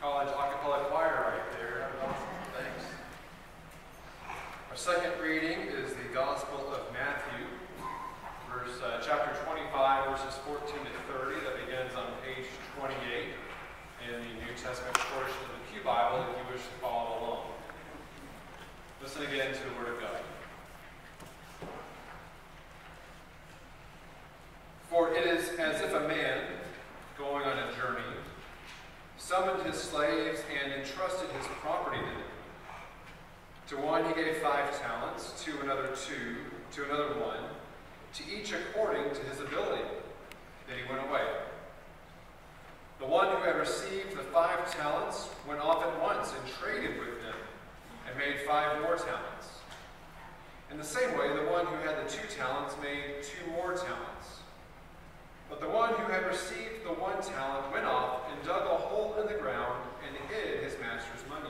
college a cappella choir right there. Thanks. Our second reading is the Gospel of Matthew, chapter 25, verses 14 to 30. That begins on page 28 in the New Testament portion of the Pew Bible, if you wish to follow along. Listen again to the Word of God. For it is as if a man, going on a journey, summoned his slaves and entrusted his property to them. To one he gave 5 talents, to another 2, to another 1, to each according to his ability. Then he went away. The one who had received the 5 talents went off at once and traded with them, and made 5 more talents. In the same way, the one who had the 2 talents made 2 more talents. But the one who had received the 1 talent went off and dug a hole in the ground and hid his master's money.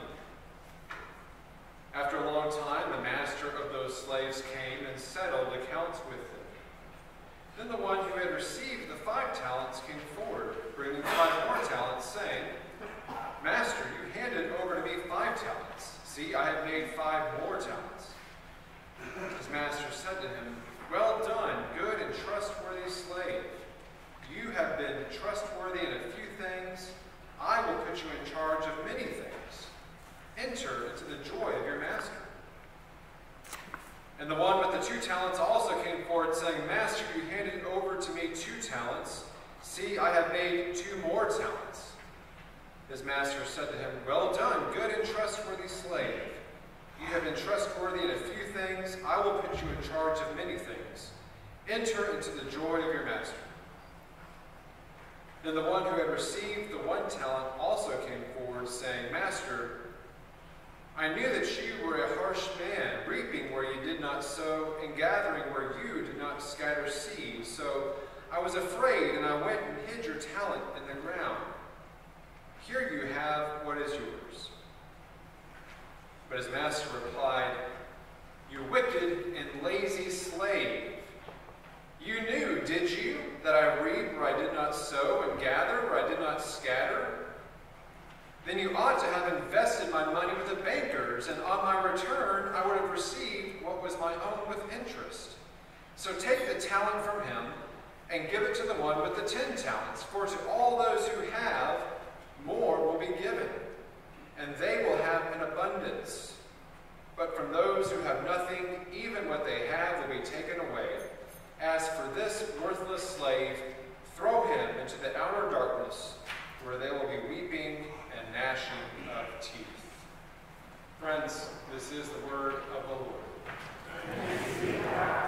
After a long time, the master of those slaves came and settled accounts with them. Then the one who had received the 5 talents came forward, bringing 5 more talents, saying, Master, you handed over to me 5 talents. See, I have made 5 more talents. His master said to him, Well done, good and trustworthy slave. You have been trustworthy in a few things. I will put you in charge of many things. Enter into the joy of your master. And the one with the 2 talents also came forward, saying, Master, you handed over to me 2 talents. See, I have made 2 more talents. His master said to him, Well done, good and trustworthy slave. You have been trustworthy in a few things. I will put you in charge of many things. Enter into the joy of your master. Then the one who had received the 1 talent also came forward, saying, Master, I knew that you were a harsh man, reaping where you did not sow, and gathering where you did not scatter seed. So I was afraid, and I went and hid your talent in the ground. Here you have what is yours. But his master replied, You wicked and lazy slave. You knew, did you, that I reap where I did not sow and gather where I did not scatter? Then you ought to have invested my money with the bankers, and on my return I would have received what was my own with interest. So take the talent from him and give it to the one with the 10 talents. For to all those who have, more will be given, and they will have an abundance. But from those who have nothing, even what they have will be taken away. As for this worthless slave, throw him into the outer darkness, where they will be weeping and gnashing of teeth. Friends, this is the word of the Lord. Thanks be to God.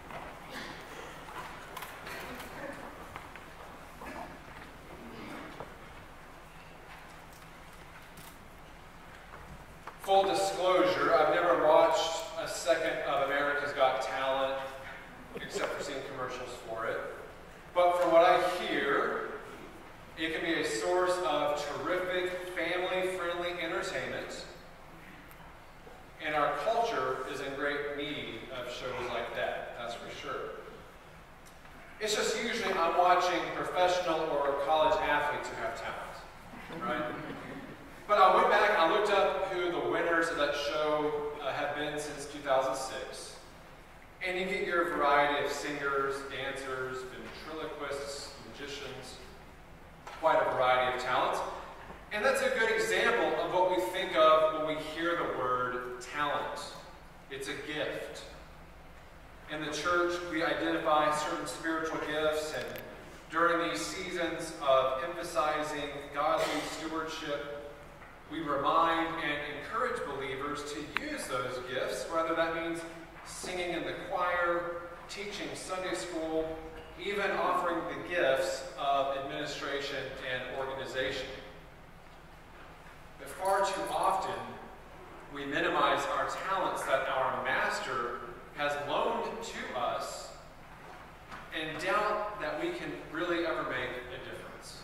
Full disclosure, I've never watched a second of America's Got Talent, except for seeing commercials for it. But from what I hear, it can be a source of terrific, family-friendly entertainment. And our culture is in great need of shows like that, that's for sure. It's just usually I'm watching professional or college athletes who have talent, right? But I went back and I looked up who the winners of that show have been since 2006. And you get your variety of singers, dancers, ventriloquists, magicians, quite a variety of talents. And that's a good example of what we think of when we hear the word talent. It's a gift. In the church, we identify certain spiritual gifts, and during these seasons of emphasizing godly stewardship, we remind and encourage believers to use those gifts, whether that means singing in the choir, teaching Sunday school, even offering the gifts of administration and organization. But far too often, we minimize our talents that our Master has loaned to us and doubt that we can really ever make a difference.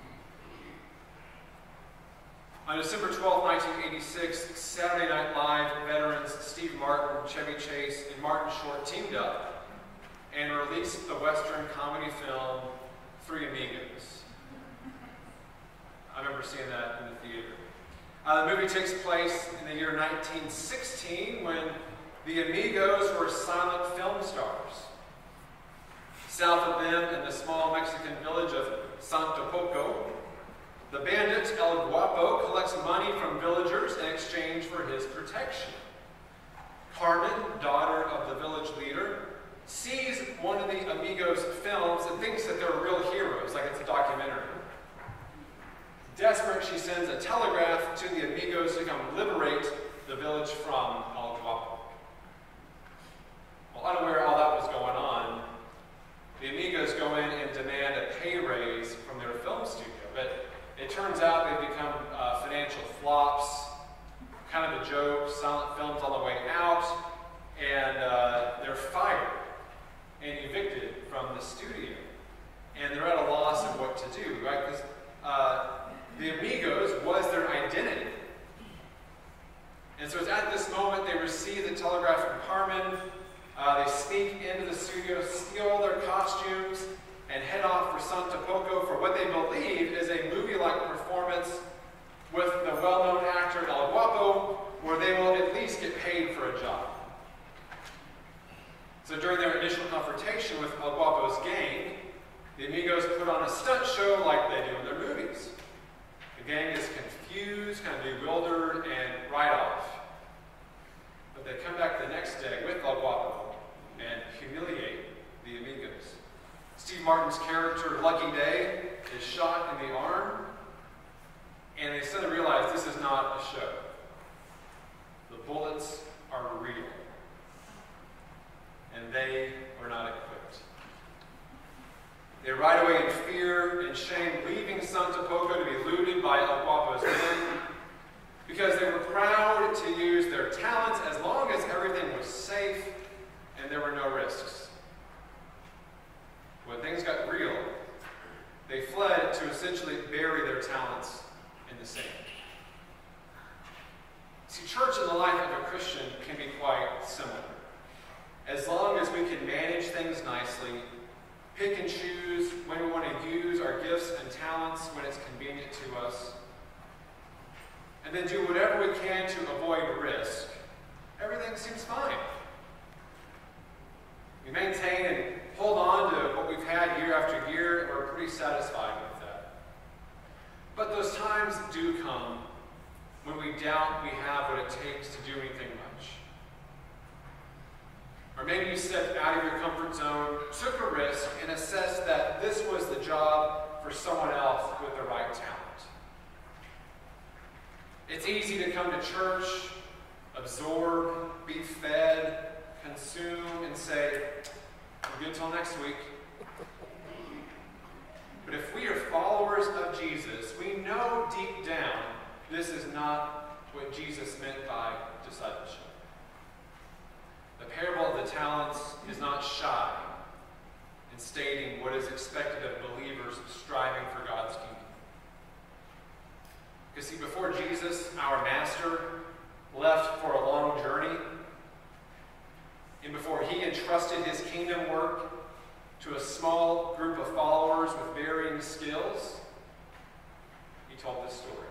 On December 12, 1986, Saturday Night Live veterans Steve Martin, Chevy Chase, and Martin Short teamed up and released the Western comedy film Three Amigos. I remember seeing that in the theater. The movie takes place in the year 1916 when the Amigos were silent film stars. South of them, in the small Mexican village of Santo Poco, the bandit El Guapo collects money from villagers in exchange for his protection. Carmen, daughter of the village leader, sees one of the Amigos' films and thinks that they're real heroes, like it's a documentary. Desperate, she sends a telegraph to the Amigos to come liberate the village from El Guapo. Well, unaware of all that was going on, the Amigos go in and demand a pay raise from their film studio. But it turns out they've become financial flops, kind of a joke, silent films on the way out, and they're fired and evicted from the studio. And they're at a loss of what to do, right? Because the Amigos was their identity. And so it's at this moment they receive the telegraph from Carmen. They sneak into the studio, steal their costumes, and head off for Santo Poco for what they believe is a movie-like performance with the well-known actor El Guapo, where they will at least get paid for a job. So during their initial confrontation with El Guapo's gang, the Amigos put on a stunt show like they do in their movies. The gang is confused, kind of bewildered, and right off. But they come back the next day with El Guapo and humiliate the Amigos. Steve Martin's character, Lucky Day, is shot in the arm, and they suddenly realize this is not a show. The bullets are real, and they are not equipped. They ride away in fear and shame, leaving Santo Poco to be looted by El Guapo's men, because they were proud to use their talents as long as everything was safe and there were no risks. When things got real, they fled to essentially bury their talents in the sand. See, church in the life of a Christian can be quite similar. As long as we can manage things nicely, pick and choose when we want to use our gifts and talents when it's convenient to us, and then do whatever we can to avoid risk, everything seems fine. We maintain and hold on to what we've had year after year, and we're pretty satisfied with that. But those times do come when we doubt we have what it takes to do anything much. Or maybe you stepped out of your comfort zone, took a risk, and assessed that this was the job for someone else with the right talent. It's easy to come to church, absorb, be fed, consume, and say, we're good till next week. But if we are followers of Jesus, we know deep down this is not what Jesus meant by discipleship. The parable of the talents is not shy in stating what is expected of believers striving for God's kingdom. Because see, before Jesus, our master, left for a long journey, and before he entrusted his kingdom work to a small group of followers with varying skills, he told this story.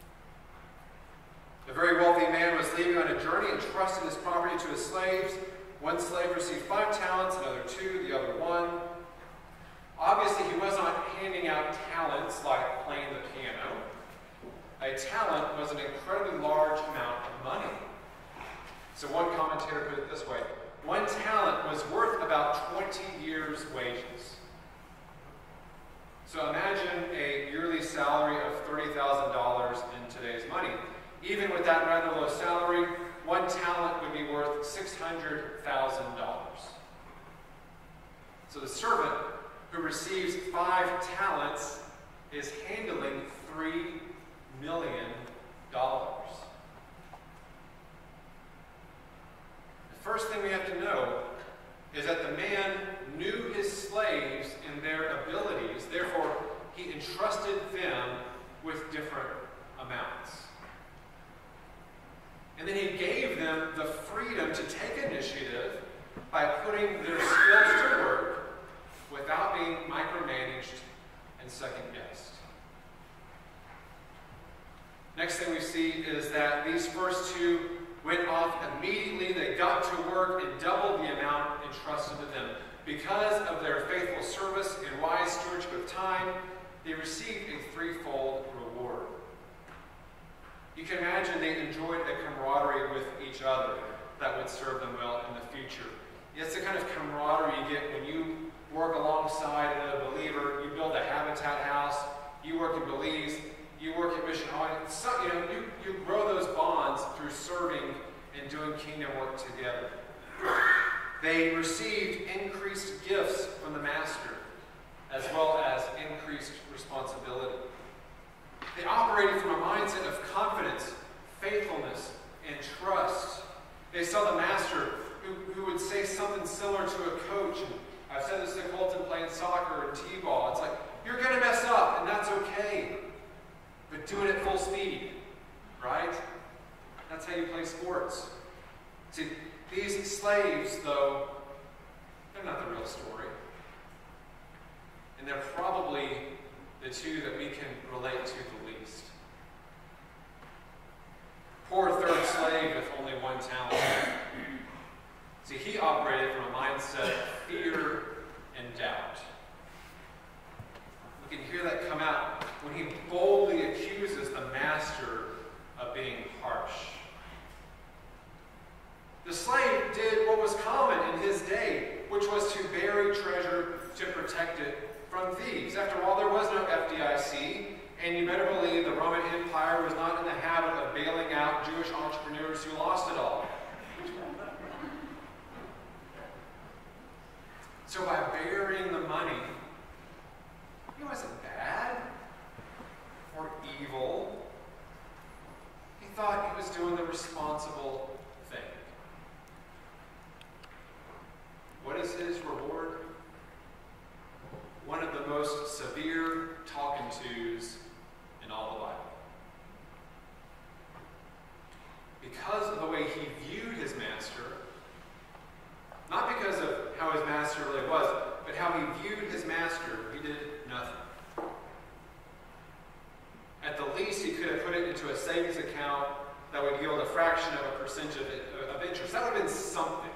The very wealthy man was leaving on a journey and trusted his property to his slaves. One slave received 5 talents, another 2, the other 1. Obviously, he was not handing out talents like playing the piano. A talent was an incredibly large amount of money. So one commentator put it this way: 1 talent was worth about 20 years' wages. So imagine a yearly salary of $30,000 in today's money. Even with that rather low salary, 1 talent would be worth $600,000. So the servant who receives 5 talents is handling $3 million. The first thing we have to know is that the man knew his slaves and their abilities, therefore he entrusted them with different amounts. And then he gave them the freedom to take initiative by putting their skills to work without being micromanaged and second-guessed. Next thing we see is that these first two went off immediately. They got to work and doubled the amount entrusted to them. Because of their faithful service and wise stewardship of time, they received a threefold reward. You can imagine they enjoyed a camaraderie with each other that would serve them well in the future. It's the kind of camaraderie you get when you work alongside a believer. You build a Habitat house, you work in Belize, you work at Mission Hall. So, you grow those bonds through serving and doing kingdom work together. They received increased gifts from the Master, as well as increased responsibility. They operated from a mindset of confidence, faithfulness, and trust. They saw the Master who would say something similar to a coach. And I've said this to Colton playing soccer and t-ball. It's like, you're going to mess up, and that's okay. But do it at full speed, right? That's how you play sports. See, these slaves, though, they're not the real story. And they're probably the two that we can relate to the least. Poor third slave with only one talent. See, he operated from a mindset of fear and doubt. We can hear that come out when he boldly accuses the Master of being harsh. The slave did what was common in his day, which was to bury treasure to protect it from thieves. After all, there was no FDIC, and you better believe the Roman Empire was not in the habit of bailing out Jewish entrepreneurs who lost it all. So by burying the money, he wasn't bad or evil. He thought he was doing the responsible thing. What is his reward? One of the most severe talking tos in all the Bible. Because of the way he viewed his master, not because of how his master really was, but how he viewed his master, he did nothing. At the least, he could have put it into a savings account that would yield a fraction of a percentage of interest. That would have been something.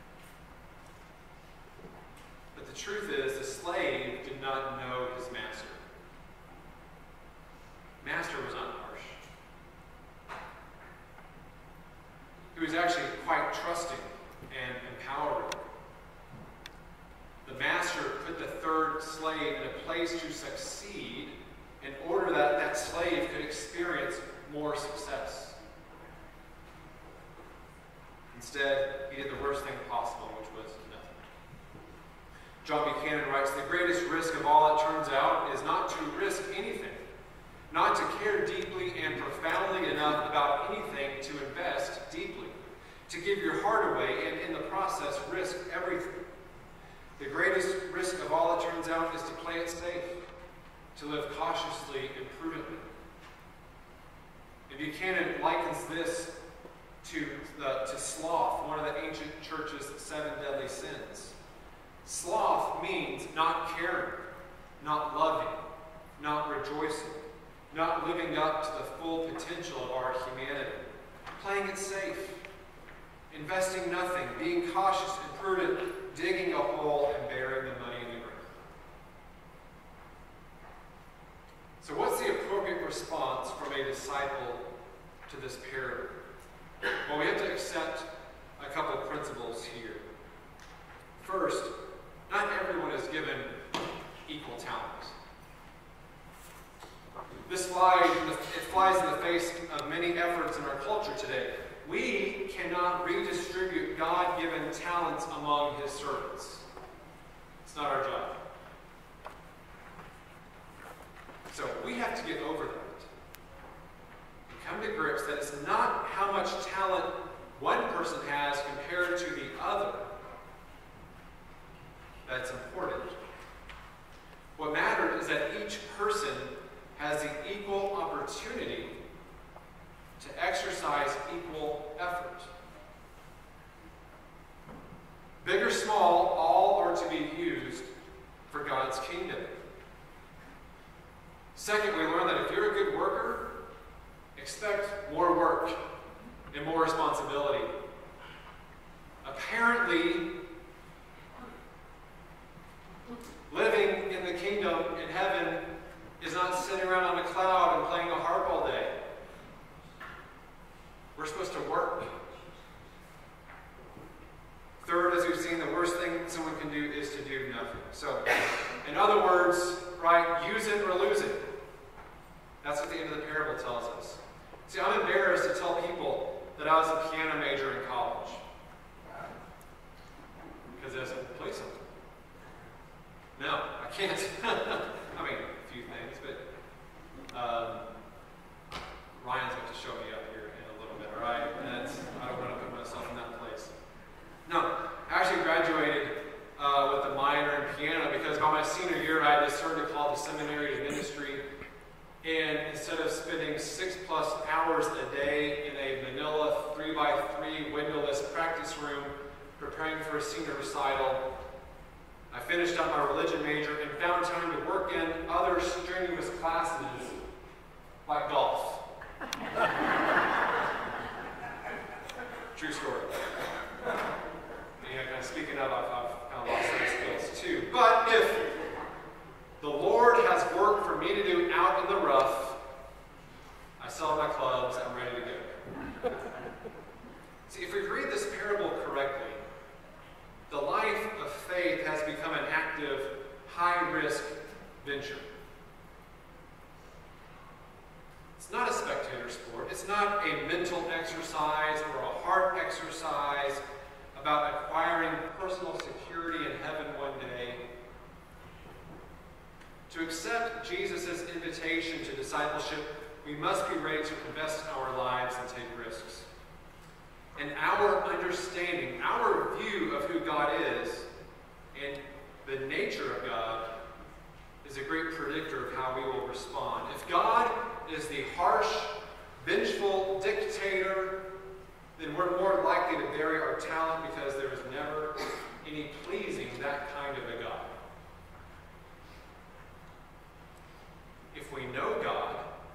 But the truth is, the slave did not know his master. Master was not harsh. He was actually quite trusting and empowering. The master put the third slave in a place to succeed in order that that slave could experience more success. Instead, he did the worst thing possible, which was nothing. John Buchanan writes, the greatest risk of all, it turns out, is not to risk anything, not to care deeply and profoundly enough about anything to invest deeply, to give your heart away and in the process risk everything. The greatest risk of all, it turns out, is to play it safe, to live cautiously and prudently. And Buchanan likens this to sloth, one of the ancient church's 7 deadly sins. Sloth means not caring, not loving, not rejoicing, not living up to the full potential of our humanity, playing it safe, investing nothing, being cautious and prudent, digging a hole and burying the money in the ground. So what's the appropriate response from a disciple to this parable? Well, we have to accept a couple of principles here. First, not everyone is given equal talents. This flies in the face of many efforts in our culture today. We cannot redistribute God-given talents among his servants. It's not our job. So we have to get over that. And come to grips that it's not how much talent one person has compared to the other that's important. What matters is that each person has the equal opportunity to exercise equal effort. Big or small, all are to be used for God's kingdom. Second, we learn that if you're a good worker, expect more work and more responsibility. Apparently, living in the kingdom in heaven is not sitting around on a cloud and playing a harp all day. We're supposed to work. Third, as we've seen, the worst thing someone can do is to do nothing. So, in other words, right, use it or lose it. That's what the end of the parable tells us. See, I'm embarrassed to tell people that I was a piano major in college. Because it doesn't play something. No, I can't. I mean, a few things, but Ryan's going to show me up here in a little bit, all right? I don't want to put myself in that place. No, I actually graduated with a minor in piano because by my senior year I had discerned a call to seminary to ministry. And instead of spending 6+ hours a day in a manila 3x3 windowless practice room preparing for a senior recital, I finished up my religion major and found time to work in other strenuous classes like golf. True story. Kind of speaking of, I've kind of lost some skills too. But if the Lord has work for me to do out in the rough, I sell my clubs, I'm ready to go. See, if we read this parable correctly, the life of faith has become an active, high-risk venture. It's not a spectator sport. It's not a mental exercise or a heart exercise about acquiring personal security in heaven one day. To accept Jesus' invitation to discipleship, we must be ready to invest our lives and take risks. And our understanding, our view of who God is and the nature of God is a great predictor of how we will respond. If God is the harsh, vengeful dictator, then we're more likely to bury our talent because there is never any pleasing that kind of a God. If we know God,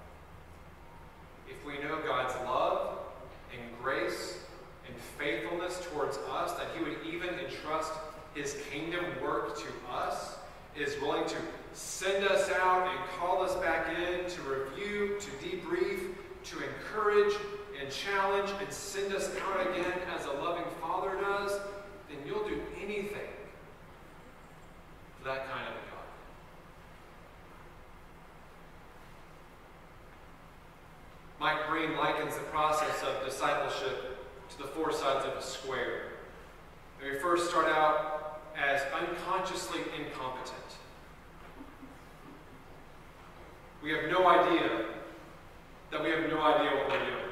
if we know God's love and grace and faithfulness towards us, that He would even entrust His kingdom work to us, is willing to send us out and call us back in to review, to debrief, to encourage and challenge and send us out again as a loving Father does, then you'll do anything for that kind of a God. Mike Breen likens the process of discipleship to the four sides of a square. We first start out as unconsciously incompetent. We have no idea that we have no idea what we're doing.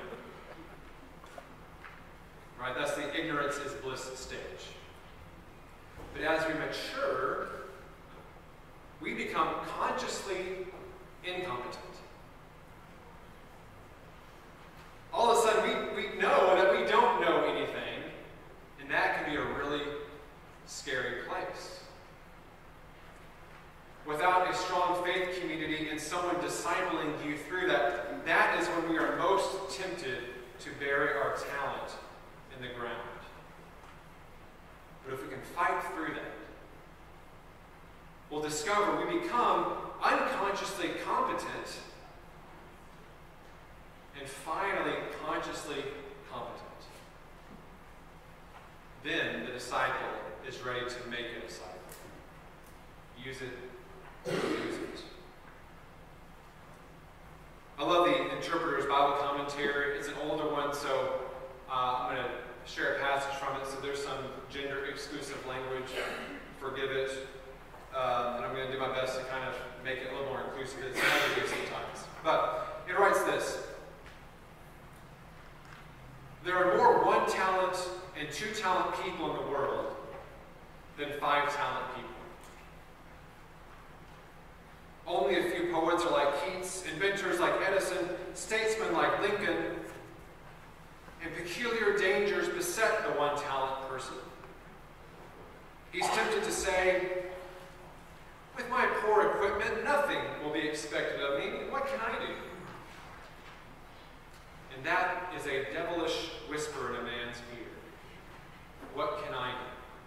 Right? That's the ignorance is bliss stage. But as we mature, we become consciously incompetent. All of a sudden, we know that we don't know anything, and that can be a really scary place. Without a strong faith community and someone discipling you through that, that is when we are most tempted to bury our talent in the ground. But if we can fight through that, we'll discover we become unconsciously competent and finally consciously competent. Then the disciple is ready to make a disciple. Use it, use it. I love the Interpreter's Bible Commentary. It's an older one, so I'm going to share a passage from it. So there's some gender-exclusive language. Forgive it. And I'm going to do my best to kind of make it a little more inclusive. It's hard to do sometimes. But it writes this. There are more 1 talent and 2 talent people in the world than 5 talent people. Only a few poets are like Keats, inventors like Edison, statesmen like Lincoln, and peculiar dangers beset the 1 talent person. He's tempted to say, with my poor equipment, nothing will be expected of me. What can I do? And that is a devilish whisper in a man's ear. What can I do?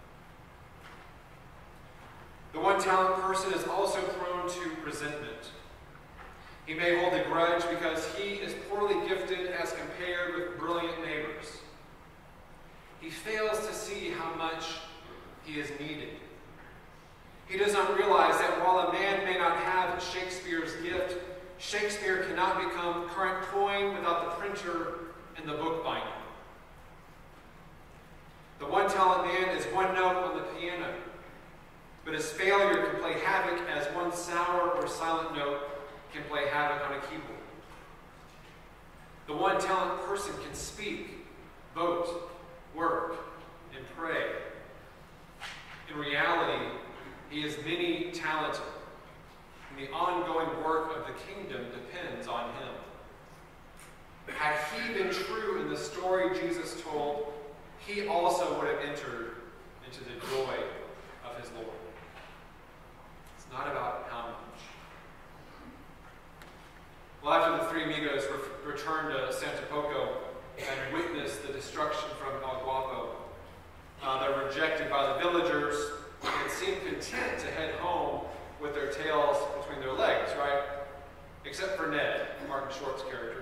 The one-talent person is also prone to resentment. He may hold a grudge because he is poorly gifted as compared with brilliant neighbors. He fails to see how much he is needed. He does not realize that while a man may not have Shakespeare's gift, Shakespeare cannot become current coin without the printer and the bookbinder. The one-talent man is one note on the piano, but his failure can play havoc as one sour or silent note can play havoc on a keyboard. The one-talent person can speak, vote, work, and pray. In reality, he is many-talented, and the ongoing work of the kingdom depends on him. Had he been true in the story Jesus told, he also would have entered into the joy of his Lord. It's not about how much. Well, after the three amigos returned to Santo Poco and witnessed the destruction from El Guapo, they're rejected by the villagers and seem content to head home with their tails between their legs, right? Except for Ned, Martin Short's character.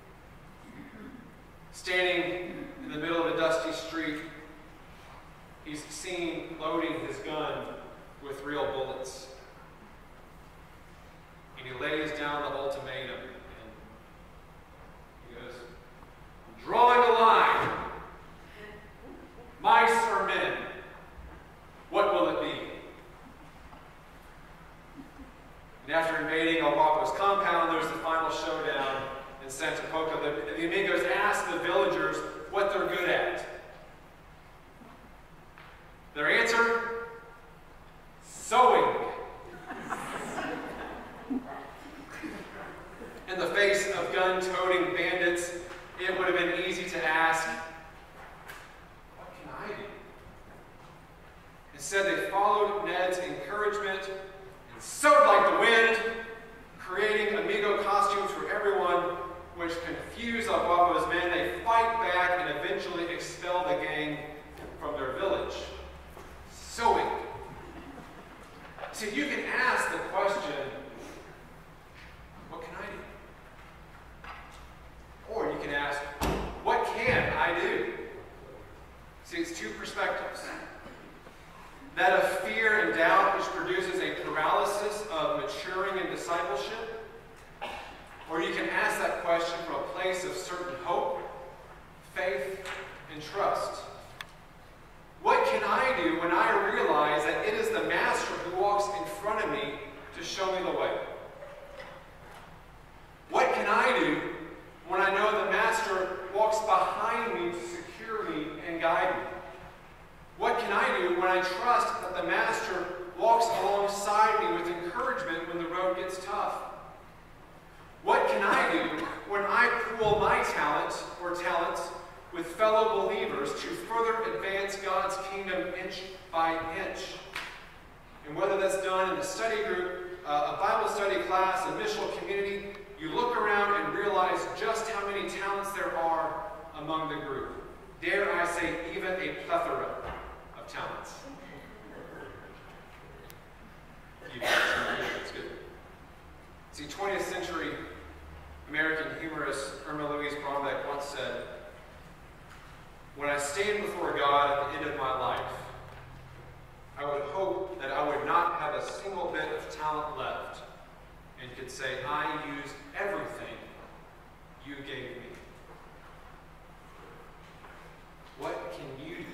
Standing in the middle of a dusty street, he's seen loading his gun with real bullets. And he lays down the ultimatum. And he goes, "I'm drawing a line. Mice or men? What will it be?" And after invading El Guapo's compound, there's the final showdown in Santo Poco. The amigos ask the villagers what they're good at. Their answer? Sewing. In the face of gun-toting bandits, it would have been easy to ask, what can I do? Instead, they followed Ned's encouragement and sewed like the wind, creating amigo costumes for everyone, which confuse El Guapo's men. They fight back and eventually expel the gang from their village. Sewing. See, you can ask the question, what can I do? Or you can ask, what can I do? See, it's two perspectives. That of fear and doubt, which produces a paralysis of maturing in discipleship. Or you can ask that question from a place of certain hope, faith, and trust. What can I do when I realize that it is the Master who walks in front of me to show me the way? What can I do when I know the Master walks behind me to secure me and guide me? What can I do when I trust that the Master walks alongside me with encouragement when the road gets tough? What can I do when I pool my talents with fellow believers to further advance God's kingdom inch by inch? And whether that's done in a study group, a Bible study class, a missional community, you look around and realize just how many talents there are among the group. Dare I say, even a plethora of talents. It's good. See, 20th century American humorist Irma Louise Brombeck once said, "When I stand before God at the end of my life, I would hope that I would not have a single bit of talent left and could say, I used everything you gave me." What can you do?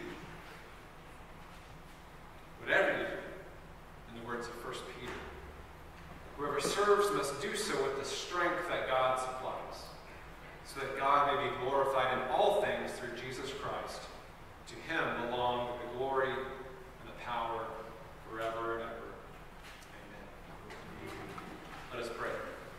Whatever you do, in the words of 1 Peter. Whoever serves must do so with the strength that God supplies, so that God may be glorified in all things through Jesus Christ. To him belong the glory and the power forever and ever. Amen. Let us pray.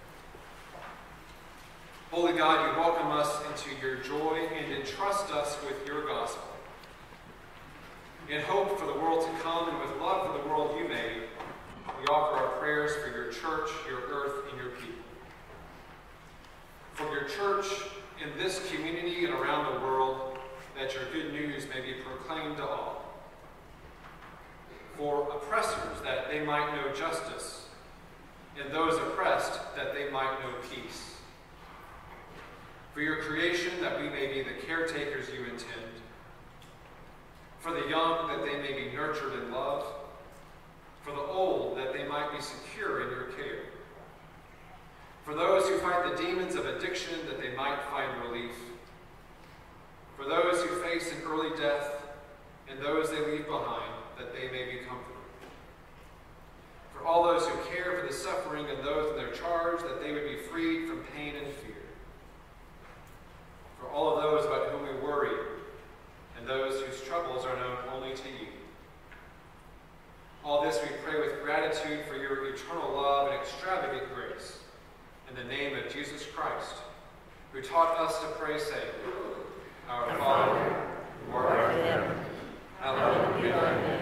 Holy God, you welcome us into your joy and entrust us with your gospel. In hope for the world to come and with love for the world you made, we offer our prayers for your church, your earth, and your people. For your church in this community, oppressors, that they might know justice, and those oppressed, that they might know peace. For your creation, that we may be the caretakers you intend. For the young, that they may be nurtured in love. For the old, that they might be secure in your care. For those who fight the demons of addiction, that they might find relief. For those who face an early death, and those they leave behind, that they may be comforted. For all those who care for the suffering and those in their charge, that they would be freed from pain and fear. For all of those about whom we worry, and those whose troubles are known only to you. All this we pray with gratitude for your eternal love and extravagant grace. In the name of Jesus Christ, who taught us to pray, saying, Our Father, who art in heaven, hallowed be thy name.